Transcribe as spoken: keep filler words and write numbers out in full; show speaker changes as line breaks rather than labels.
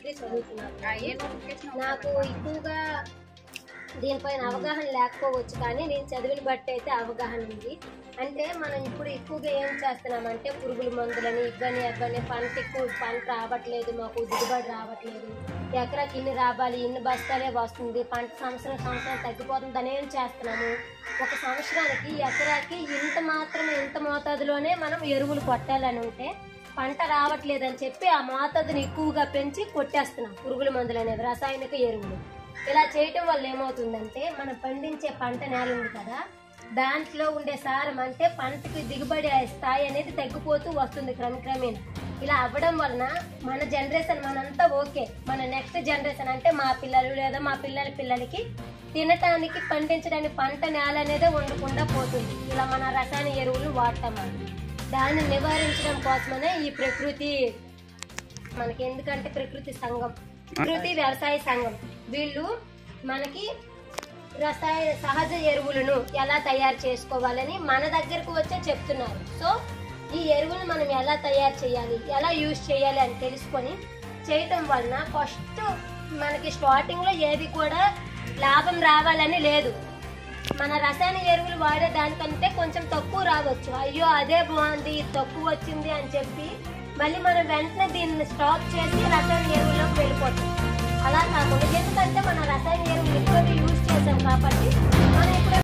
Degree చదువుతున్నాను. నాకు ఎక్కువగా దీనిపైన అవగాహన లేకపోవచ్చు, కానీ నేను చదివిన బట్టి అయితే అవగాహన ఉంది. అంటే మనం ఇప్పుడు ఎక్కువగా ఏం చేస్తున్నామంటే పురుగుల మందులని ఇవ్వని ఇవ్వని పంట ఎక్కువ పంట రావట్లేదు, మాకు దిగుబడి రావట్లేదు, ఎకరాకి ఇన్ని రావాలి, ఇన్ని బస్తాలే వస్తుంది, పంట సంవత్సరం సంవత్సరం తగ్గిపోతుంది అని ఏం చేస్తున్నాము. ఒక సంవత్సరానికి ఎకరాకి ఇంత మాత్రమే ఇంత మోతాదులోనే మనం ఎరువులు కొట్టాలని ఉంటే పంట రావట్లేదని చెప్పి ఆ మోతాదుని ఎక్కువగా పెంచి కొట్టేస్తున్నాం పురుగుల మందులు అనేవి, రసాయనిక ఎరువులు. ఇలా చేయటం వల్ల ఏమవుతుందంటే మనం పండించే పంట నేల ఉంది కదా, దాంట్లో ఉండే సారం అంటే పంటకి దిగుబడి స్థాయి అనేది తగ్గిపోతూ వస్తుంది క్రమక్రమేణా. ఇలా అవ్వడం వలన మన జనరేషన్ మనంతా ఓకే, మన నెక్స్ట్ జనరేషన్ అంటే మా పిల్లలు లేదా మా పిల్లల పిల్లలకి తినటానికి పండించడానికి పంట నేల అనేది ఉండకుండా పోతుంది. ఇలా మన రసాయన ఎరువులు వాడతాం. దాన్ని నివారించడం కోసమనే ఈ ప్రకృతి మనకి, ఎందుకంటే ప్రకృతి సంఘం, ప్రకృతి వ్యవసాయ సంఘం వీళ్ళు మనకి రసాయన సహజ ఎరువులను ఎలా తయారు చేసుకోవాలని మన దగ్గరకు వచ్చే చెప్తున్నారు. సో ఈ ఎరువులను మనం ఎలా తయారు చేయాలి, ఎలా యూజ్ చేయాలి అని తెలుసుకొని చేయటం వలన ఫస్ట్ మనకి స్టార్టింగ్లో ఏది కూడా లాభం రావాలని లేదు. మన రసాయన ఎరువులు వాడే దానికంటే కొంచెం తక్కువ రావచ్చు, అయ్యో అదే బాగుంది తక్కువ వచ్చింది అని చెప్పి మళ్ళీ మనం వెంటనే దీన్ని స్టాప్ చేసి రసాయన ఎరువుల్లోకి వెళ్ళిపోతాం. అలా కాకుండా ఎందుకంటే మన రసాయన ఎరువులు ఎక్కువగా యూజ్ చేసాం కాబట్టి మనం ఇప్పుడు